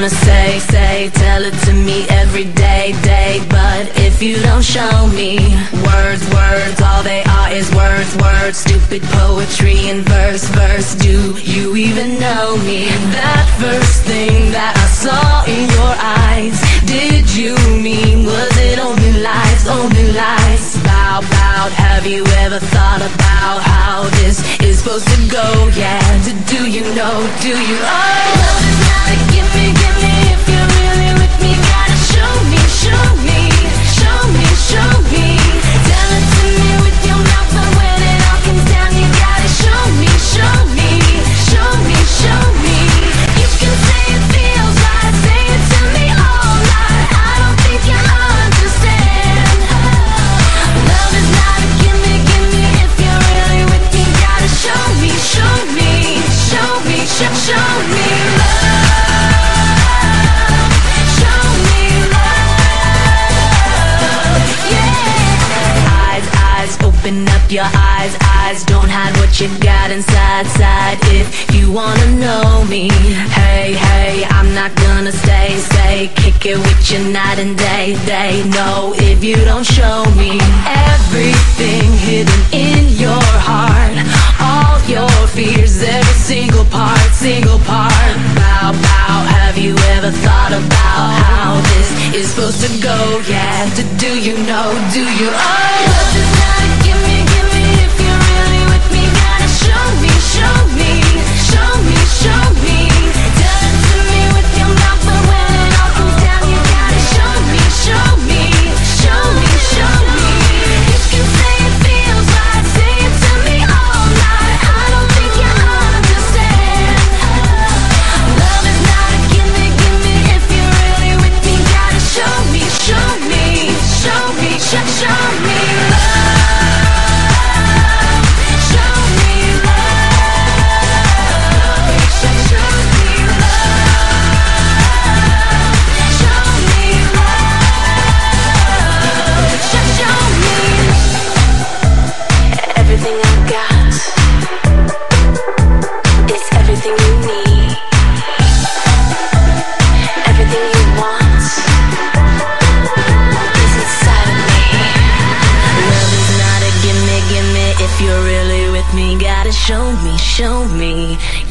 gonna say, tell it to me every day, but if you don't show me words, all they are is words, stupid poetry in verse, do you even know me? That first thing that I saw in your eyes, did you mean, was it only lies, about, have you ever thought about how this is supposed to go, yeah, do you know, love is not a gimme, if you're really with me, gotta show me, tell it to me with your mouth, but when it all comes down, you gotta show me, you can say it feels right, say it to me all night, I don't think you understand, love is not a gimme, if you're really with me, gotta show me open up your eyes, don't hide what you got inside, if you wanna know me, hey, I'm not gonna stay, kick it with you night and day, no, if you don't show me everything hidden in your heart, all your fears, every single part, bow, have you ever thought about how this is supposed to go, yeah, do you know, love is not a gimme, if you're really with me, gotta show me, tell it to me with your mouth, but when it all comes down, you gotta show me, you can say it feels right, say it to me all night, I don't think you understand, love is not a gimme, if you're really with me, gotta show me, everything I got is everything you need, everything you want is inside of me. Love is not a gimme, if you're really with me, gotta show me,